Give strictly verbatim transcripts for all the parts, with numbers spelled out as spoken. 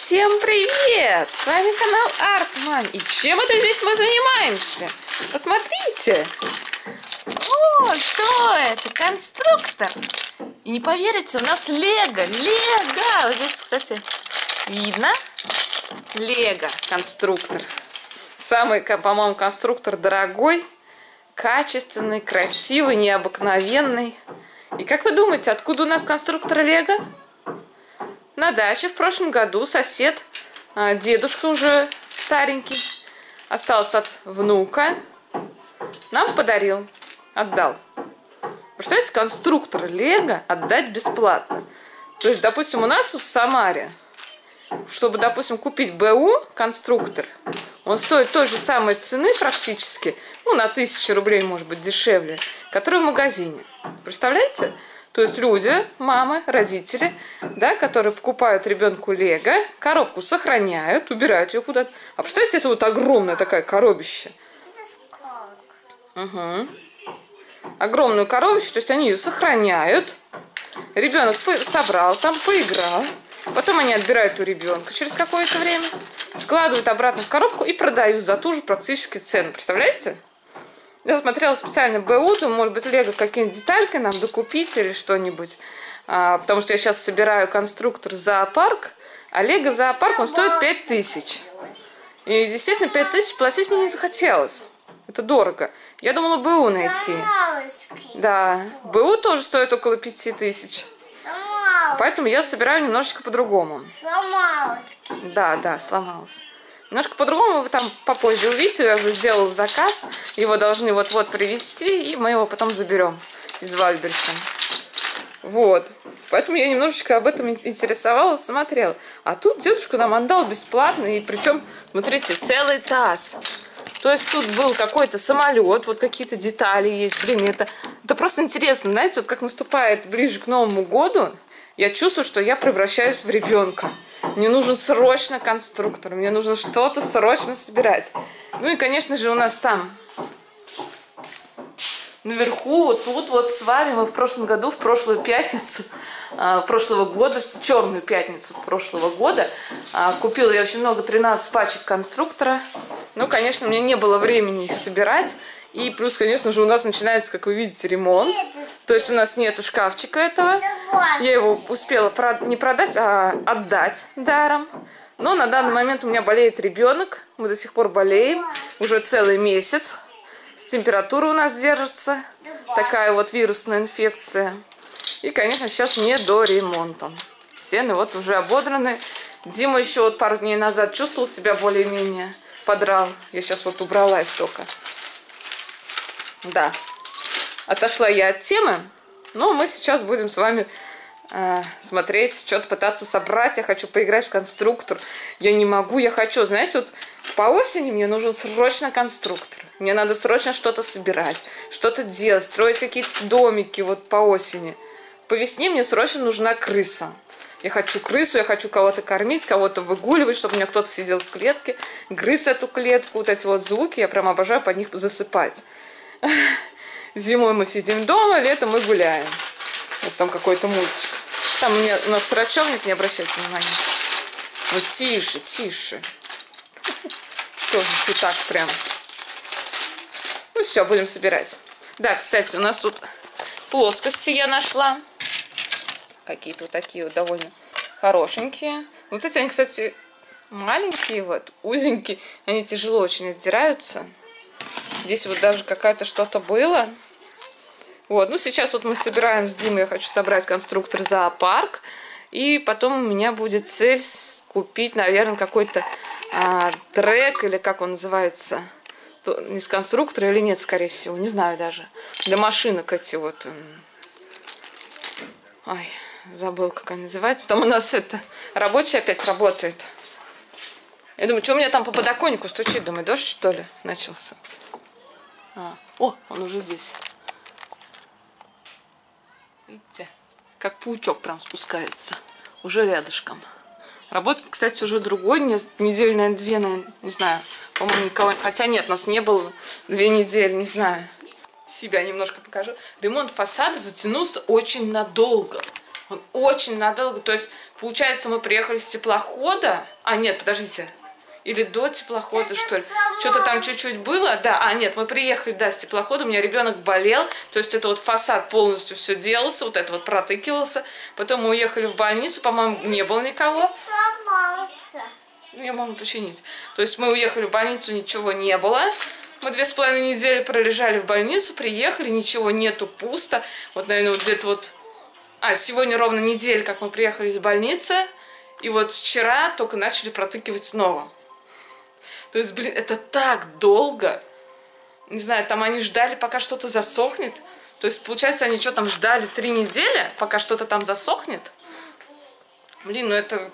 Всем привет! С вами канал Артман. И чем это здесь мы занимаемся? Посмотрите! О, что это? Конструктор! И не поверите, у нас Лего! Лего! Вот здесь, кстати, видно? Лего конструктор. Самый, по-моему, конструктор дорогой, качественный, красивый, необыкновенный. И как вы думаете, откуда у нас конструктор Лего? На даче в прошлом году сосед, дедушка уже старенький, остался от внука, нам подарил, отдал. Представляете, конструктор Лего отдать бесплатно. То есть, допустим, у нас в Самаре, чтобы, допустим, купить БУ конструктор, он стоит той же самой цены практически, ну, на тысячу рублей, может быть, дешевле, который в магазине. Представляете? То есть люди, мамы, родители, да, которые покупают ребенку Лего, коробку сохраняют, убирают ее куда-то. А представляете, если вот огромная такая коробища? Угу. Огромную коробищу, то есть они ее сохраняют. Ребенок собрал там, поиграл. Потом они отбирают у ребенка через какое-то время, складывают обратно в коробку и продают за ту же практически цену. Представляете? Я смотрела специально БУ, думаю, может быть, Лего какие-нибудь детальки нам докупить или что-нибудь. А, потому что я сейчас собираю конструктор зоопарк, а Лего зоопарк, он стоит пять тысяч. И, естественно, пять тысяч платить мне не захотелось. Это дорого. Я думала БУ найти. Да, БУ тоже стоит около пяти тысяч. Поэтому я собираю немножечко по-другому. Да, да, сломалась. Немножко по-другому, вы там попозже увидите, я уже сделала заказ, его должны вот-вот привезти, и мы его потом заберем из Вальберса. Вот, поэтому я немножечко об этом интересовалась, смотрела. А тут дедушка нам отдал бесплатно, и причем, смотрите, целый таз. То есть тут был какой-то самолет, вот какие-то детали есть. Блин, это, это просто интересно, знаете, вот как наступает ближе к Новому году, я чувствую, что я превращаюсь в ребенка. Мне нужен срочно конструктор, мне нужно что-то срочно собирать. Ну и, конечно же, у нас там наверху, вот тут вот с вами мы в прошлом году, в прошлую пятницу э, прошлого года, черную пятницу прошлого года, э, купила я очень много, тринадцать пачек конструктора. Ну, конечно, мне не было времени их собирать. И плюс, конечно же, у нас начинается, как вы видите, ремонт. То есть у нас нету шкафчика этого. Я его успела не продать, а отдать даром. Но на данный момент у меня болеет ребенок. Мы до сих пор болеем. Уже целый месяц. Температура у нас держится. Такая вот вирусная инфекция. И, конечно, сейчас не до ремонта. Стены вот уже ободраны. Дима еще вот пару дней назад чувствовал себя более-менее. Подрал. Я сейчас вот убралась только. Да, отошла я от темы, но мы сейчас будем с вами э, смотреть, что-то пытаться собрать. Я хочу поиграть в конструктор. Я не могу, я хочу, знаете, вот по осени мне нужен срочно конструктор. Мне надо срочно что-то собирать, что-то делать, строить какие-то домики вот по осени. По весне мне срочно нужна крыса. Я хочу крысу, я хочу кого-то кормить, кого-то выгуливать, чтобы у меня кто-то сидел в клетке, грыз эту клетку. Вот эти вот звуки, я прям обожаю под них засыпать. Зимой мы сидим дома, летом мы гуляем. У нас там какой-то мультик. Там у, меня, у нас срачевник, не обращайте внимания. Ну тише, тише. Тоже не так прям. Ну все, будем собирать. Да, кстати, у нас тут плоскости я нашла. Какие-то вот такие вот довольно хорошенькие. Вот эти они, кстати, маленькие, вот, узенькие. Они тяжело очень отдираются. Здесь вот даже какая-то что-то было. Вот, ну сейчас вот мы собираем с Димой, я хочу собрать конструктор зоопарк. И потом у меня будет цель купить, наверное, какой-то а, трек, или как он называется. Не с конструктора или нет, скорее всего, не знаю даже. Для машинок эти вот. Ой, забыл, как они называются. Там у нас это рабочий опять работает. Я думаю, что у меня там по подоконнику стучит? Думаю, дождь что ли начался? А, о, он уже здесь. Видите, как паучок прям спускается. Уже рядышком. Работает, кстати, уже другой, недели, наверное, две, наверное, не знаю. По-моему, никого... Хотя нет, нас не было две недели, не знаю. Себя немножко покажу. Ремонт фасада затянулся очень надолго. Он очень надолго. То есть, получается, мы приехали с теплохода. А, нет, подождите. Или до теплохода, что ли. Что-то там чуть-чуть было. Да, а, нет, мы приехали, да, с теплохода. У меня ребенок болел. То есть, это вот фасад полностью все делался. Вот это вот протыкивался. Потом мы уехали в больницу. По-моему, не было никого. Я могу починить. То есть, мы уехали в больницу, ничего не было. Мы две с половиной недели пролежали в больницу. Приехали, ничего нету, пусто. Вот, наверное, вот где-то вот... А, сегодня ровно неделя, как мы приехали из больницы. И вот вчера только начали протыкивать снова. То есть, блин, это так долго. Не знаю, там они ждали, пока что-то засохнет. То есть, получается, они что там ждали три недели, пока что-то там засохнет. Блин, ну это...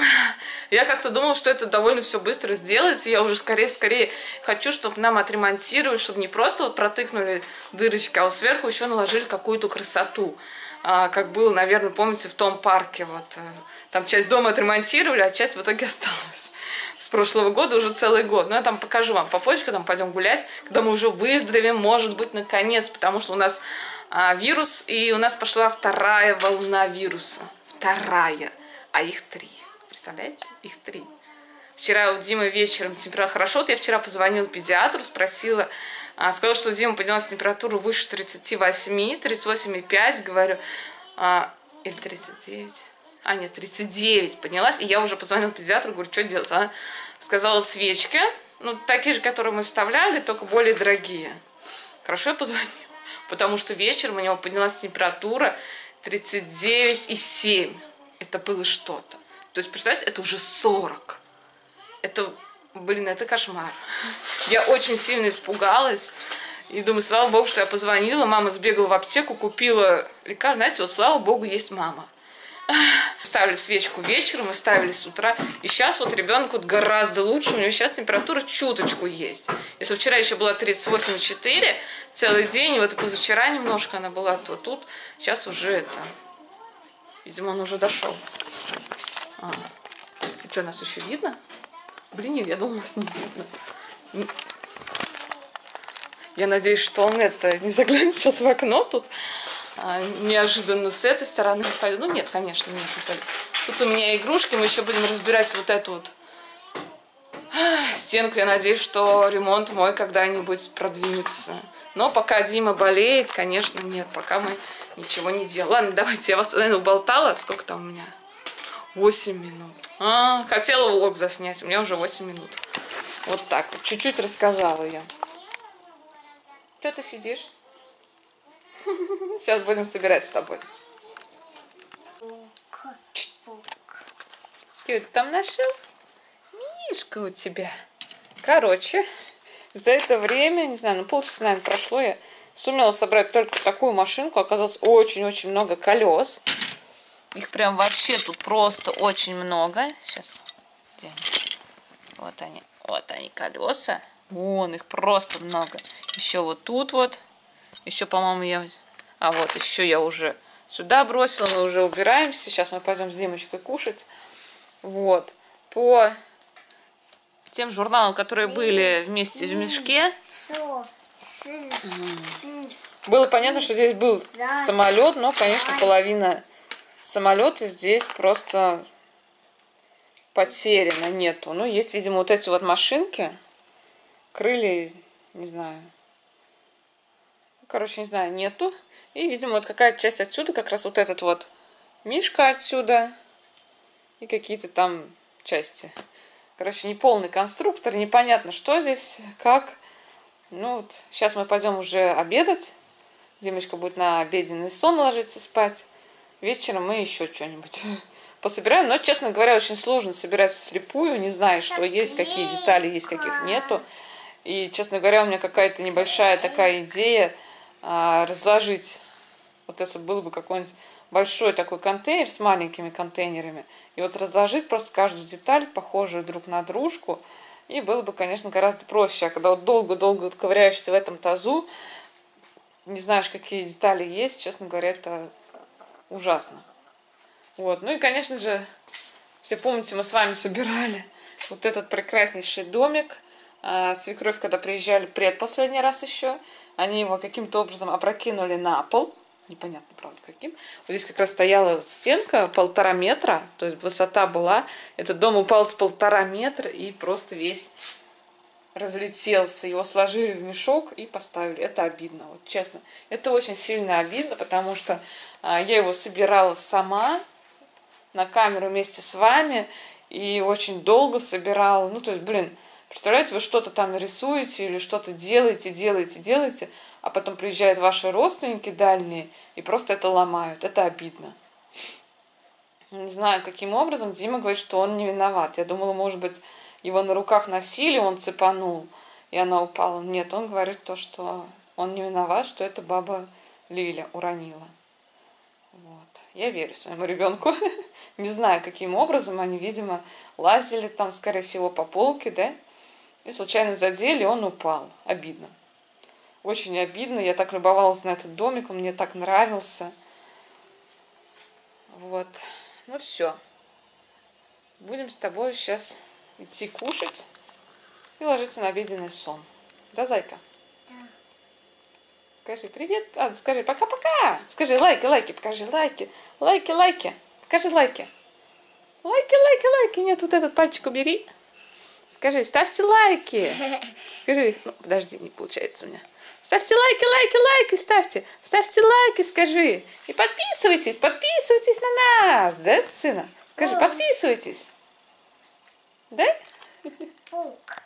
Я как-то думала, что это довольно все быстро сделается. Я уже скорее-скорее хочу, чтобы нам отремонтировали, чтобы не просто вот протыкнули дырочки, а вот сверху еще наложили какую-то красоту. А, как было, наверное, помните, в том парке. Вот, там часть дома отремонтировали, а часть в итоге осталась. С прошлого года уже целый год. Ну, я там покажу вам попозже, когда мы пойдем гулять, когда мы уже выздоровеем, может быть, наконец, потому что у нас а, вирус, и у нас пошла вторая волна вируса. Вторая, а их три. Представляете? Их три. Вчера у Димы вечером температура... Хорошо, вот я вчера позвонила педиатру, спросила, а, сказала, что у Димы поднялась температура выше тридцати восьми, тридцать восемь и пять, говорю, а, или тридцать девять. А, нет, тридцать девять поднялась, и я уже позвонила педиатру, говорю, что делать? Она сказала, свечки, ну, такие же, которые мы вставляли, только более дорогие. Хорошо, я позвонила, потому что вечером у него поднялась температура тридцать девять и семь. Это было что-то. То есть, представьте, это уже сорок. Это, блин, это кошмар. Я очень сильно испугалась. И думаю, слава богу, что я позвонила. Мама сбегала в аптеку, купила лекарство. Знаете, вот слава богу, есть мама. Ставили свечку вечером, мы ставили с утра. И сейчас вот ребенок вот гораздо лучше. У него сейчас температура чуточку есть. Если вчера еще была тридцать восемь и четыре, целый день, вот и позавчера немножко она была, то тут сейчас уже это... Видимо, он уже дошел. А. И что, нас еще видно? Блин, я думала, нас не видно. Я надеюсь, что он это не заглянет сейчас в окно тут. А, неожиданно с этой стороны пойду. Ну нет, конечно, нет, не пойду. Тут у меня игрушки, мы еще будем разбирать вот эту вот стенку. Я надеюсь, что ремонт мой когда-нибудь продвинется. Но пока Дима болеет, конечно, нет. Пока мы ничего не делаем. Ладно, давайте, я вас, наверное, уболтала. Сколько там у меня? восемь минут. А, хотела влог заснять, у меня уже восемь минут. Вот так вот. Чуть-чуть рассказала я. Что ты сидишь? Сейчас будем собирать с тобой. Ты там нашел? Мишка у тебя. Короче, за это время, не знаю, ну полчаса, наверное, прошло, я сумела собрать только такую машинку. Оказалось очень-очень много колес. Их прям вообще тут просто очень много. Сейчас. Где они? Вот они. Вот они колеса. Вон их просто много. Еще вот тут вот. Еще, по-моему, я... А вот еще я уже сюда бросила. Мы уже убираемся. Сейчас мы пойдем с Димочкой кушать. Вот. По тем журналам, которые были вместе в мешке. Было понятно, что здесь был самолет, но, конечно, половина самолета здесь просто потеряно, нету. Ну, есть, видимо, вот эти вот машинки. Крылья, не знаю. Короче, не знаю, нету. И, видимо, вот какая-то часть отсюда, как раз вот этот вот мишка отсюда. И какие-то там части. Короче, неполный конструктор. Непонятно, что здесь, как. Ну, вот сейчас мы пойдем уже обедать. Димочка будет на обеденный сон ложиться спать. Вечером мы еще что-нибудь пособираем. Но, честно говоря, очень сложно собирать вслепую. Не знаю, что есть, какие детали есть, каких нету. И, честно говоря, у меня какая-то небольшая такая идея а, разложить. Вот если было бы какой-нибудь большой такой контейнер с маленькими контейнерами. И вот разложить просто каждую деталь, похожую друг на дружку. И было бы, конечно, гораздо проще. А когда вот долго-долго вот ковыряешься в этом тазу, не знаешь, какие детали есть, честно говоря, это ужасно. Вот. Ну и, конечно же, все помните, мы с вами собирали вот этот прекраснейший домик. А, свекровь, когда приезжали предпоследний раз еще, они его каким-то образом опрокинули на пол. непонятно, правда, каким. Вот здесь как раз стояла вот стенка полтора метра, то есть высота была. Этот дом упал с полтора метра и просто весь разлетелся. Его сложили в мешок и поставили. Это обидно, вот честно. Это очень сильно обидно, потому что а, я его собирала сама на камеру вместе с вами и очень долго собирала. Ну, то есть, блин, представляете, вы что-то там рисуете или что-то делаете, делаете, делаете, а потом приезжают ваши родственники дальние и просто это ломают. Это обидно. Не знаю, каким образом. Дима говорит, что он не виноват. Я думала, может быть, его на руках носили, он цепанул, и она упала. Нет, он говорит то, что он не виноват, что это баба Лиля уронила. Вот. Я верю своему ребенку. Не знаю, каким образом они, видимо, лазили там, скорее всего, по полке, да? И случайно задели, он упал. Обидно. Очень обидно. Я так любовалась на этот домик, он мне так нравился. Вот. Ну все. Будем с тобой сейчас идти кушать и ложиться на обеденный сон. Да, зайка? Да. Скажи привет. А, скажи пока-пока. Скажи лайки, лайки, покажи лайки. Лайки, лайки. Покажи лайки. Лайки, лайки, лайки. Нет, вот этот пальчик убери. Скажи, ставьте лайки. Скажи, ну, подожди, не получается у меня. Ставьте лайки, лайки, лайки, ставьте. Ставьте лайки, скажи. И подписывайтесь, подписывайтесь на нас. Да, сына? Скажи, подписывайтесь. Да? Паук.